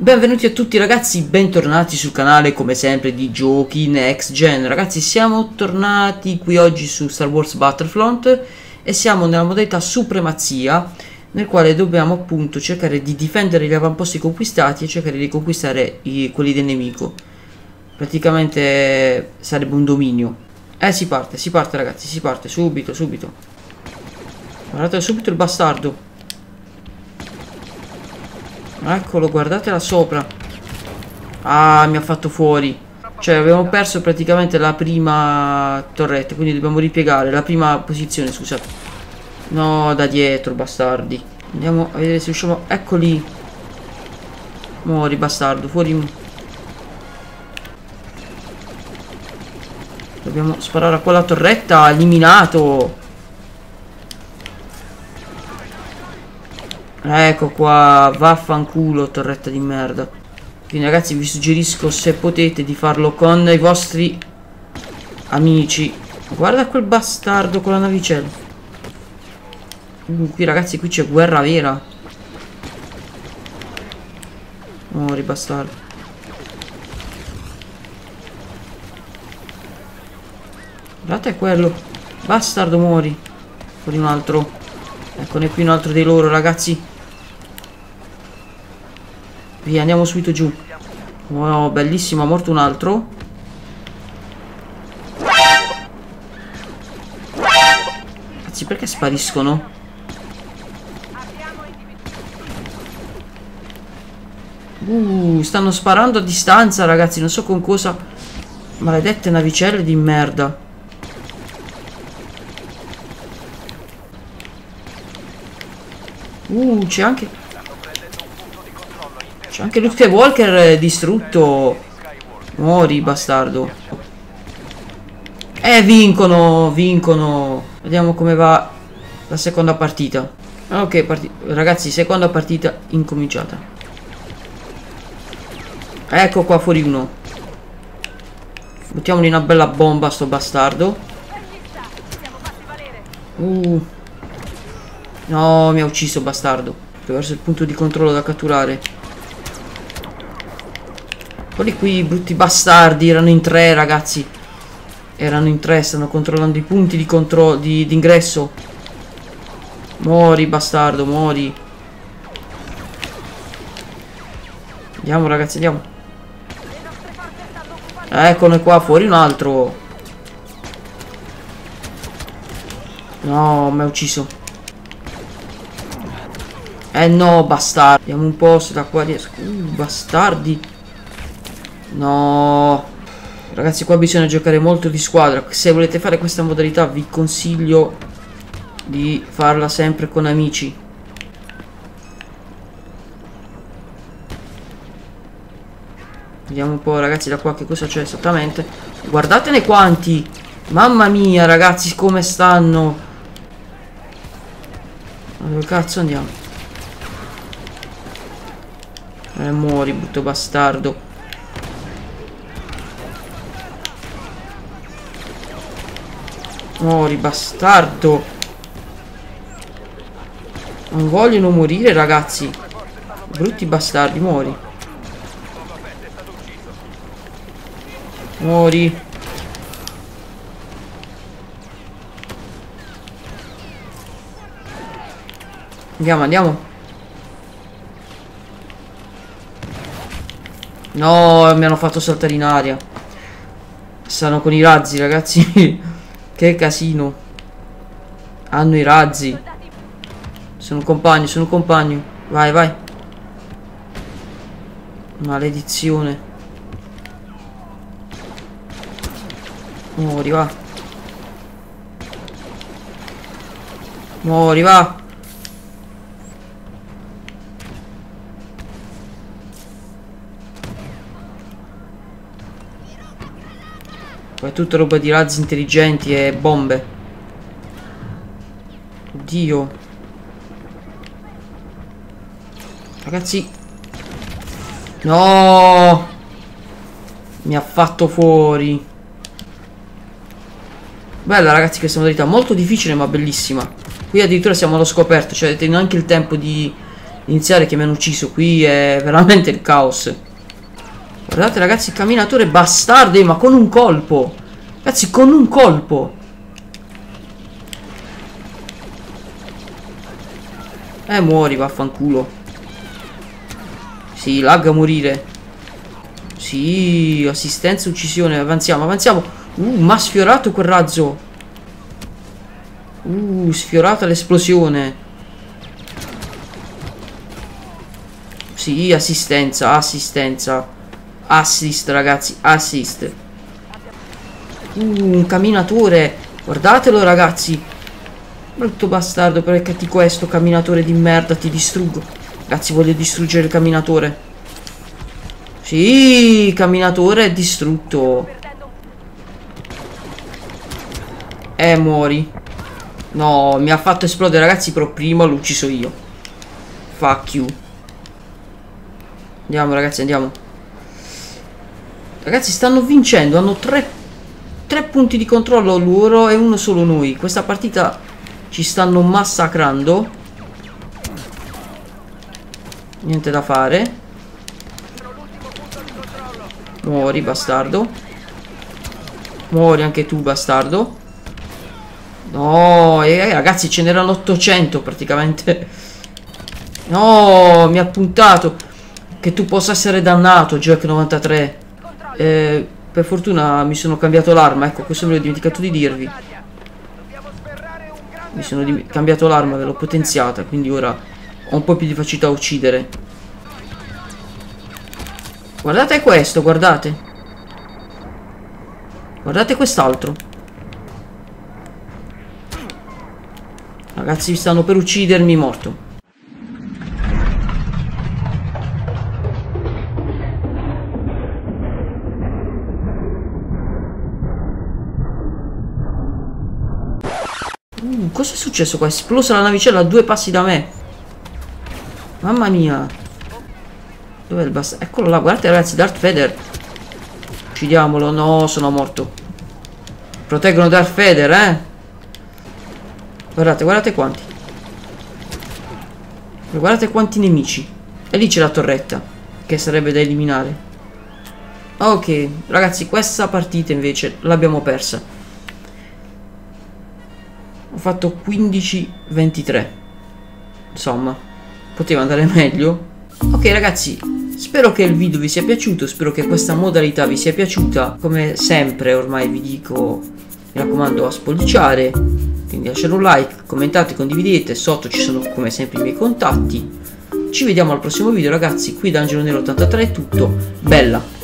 Benvenuti a tutti ragazzi, bentornati sul canale come sempre di giochi next gen. Ragazzi, siamo tornati qui oggi su Star Wars Battlefront e siamo nella modalità supremazia, nel quale dobbiamo appunto cercare di difendere gli avamposti conquistati e cercare di conquistare quelli del nemico. Praticamente sarebbe un dominio. Si parte ragazzi, si parte subito. Guardate subito il bastardo. Eccolo, guardate là sopra. Ah, mi ha fatto fuori. Cioè, abbiamo perso praticamente la prima torretta, quindi dobbiamo ripiegare la prima posizione, scusate. No, da dietro, bastardi. Andiamo a vedere se riusciamo. Eccoli. Muori, bastardo, fuori. Dobbiamo sparare a quella torretta. Eliminato. Ecco qua, vaffanculo, torretta di merda. Quindi ragazzi vi suggerisco, se potete, di farlo con i vostri amici. Guarda quel bastardo con la navicella. Qui ragazzi, qui c'è guerra vera. Muori bastardo. Guardate quello. Bastardo, muori. Fuori un altro. Eccone qui un altro dei loro ragazzi. Via, andiamo subito giù. Oh, bellissimo, è morto un altro. Ragazzi, perché spariscono? Stanno sparando a distanza, ragazzi, non so con cosa. Maledette navicelle di merda. C'è anche... C'è anche Luke Skywalker distrutto. Muori, bastardo. Vincono. Vediamo come va la seconda partita. Ok, ragazzi, seconda partita incominciata. Ecco qua fuori uno. Buttiamogli una bella bomba a sto bastardo. No, mi ha ucciso, bastardo. Verso il punto di controllo da catturare. Quelli qui, brutti bastardi, erano in tre, ragazzi. Erano in tre, stanno controllando i punti di controllo, di ingresso. Muori, bastardo, muori. Andiamo, ragazzi, andiamo. Eccone qua, fuori un altro. No, mi ha ucciso. No, bastardi. Vediamo un po' se da qua riesco. Bastardi. No. Ragazzi, qua bisogna giocare molto di squadra. Se volete fare questa modalità vi consiglio di farla sempre con amici. Vediamo un po', ragazzi, da qua che cosa c'è esattamente. Guardatene quanti. Mamma mia, ragazzi, come stanno. Ma dove cazzo andiamo? Muori, brutto bastardo. Muori, bastardo. Non vogliono morire, ragazzi. Brutti bastardi, muori. Muori. Andiamo. No, mi hanno fatto saltare in aria. Stanno con i razzi, ragazzi. Che casino. Hanno i razzi. Sono un compagno. Vai. Maledizione. Muori, va. Muori, va. Poi è tutta roba di razzi intelligenti e bombe. Oddio. Ragazzi. No. Mi ha fatto fuori. Bella, ragazzi, questa modalità molto difficile ma bellissima. Qui addirittura siamo allo scoperto, cioè avete neanche il tempo di iniziare che mi hanno ucciso. Qui è veramente il caos. Guardate ragazzi, il camminatore bastardo, ma con un colpo. Ragazzi, con un colpo. Muori, vaffanculo. Sì, lag a morire. Sì, assistenza, uccisione. Avanziamo, avanziamo. Mi ha sfiorato quel razzo. Sfiorata l'esplosione. Sì, assistenza, assistenza. Assist, ragazzi, assist. Un camminatore. Guardatelo, ragazzi. Brutto bastardo, perché ti questo camminatore di merda, ti distruggo. Ragazzi, voglio distruggere il camminatore. Sì, il camminatore è distrutto. Muori. No, mi ha fatto esplodere, ragazzi, però prima l'ho ucciso io. Fuck you. Andiamo, ragazzi, andiamo. Ragazzi, stanno vincendo. Hanno tre punti di controllo loro e uno solo noi. Questa partita ci stanno massacrando. Niente da fare. Muori, bastardo. Muori anche tu, bastardo. No, ragazzi, ce n'erano 800 praticamente. No, mi ha puntato. Che tu possa essere dannato, Jack 93. Per fortuna mi sono cambiato l'arma. Ecco, questo me l'ho dimenticato di dirvi. Mi sono cambiato l'arma, ve l'ho potenziata, quindi ora ho un po' più di facilità a uccidere. Guardate questo, guardate. Guardate quest'altro. Ragazzi, stanno per uccidermi, morto. Cosa è successo qua? È esplosa la navicella a 2 passi da me. Mamma mia. Dov'è il bastardo? Eccolo là, guardate ragazzi, Darth Vader. Uccidiamolo. No, sono morto. Proteggono Darth Vader, eh. Guardate, guardate quanti. Guardate quanti nemici. E lì c'è la torretta, che sarebbe da eliminare. Ok, ragazzi, questa partita invece l'abbiamo persa. Ho fatto 15-23. Insomma, poteva andare meglio. Ok ragazzi, spero che il video vi sia piaciuto. Spero che questa modalità vi sia piaciuta. Come sempre ormai vi dico, mi raccomando, a spolliciare. Quindi lasciate un like, commentate, condividete. Sotto ci sono come sempre i miei contatti. Ci vediamo al prossimo video ragazzi. Qui da Angelo Nero 83 è tutto. Bella.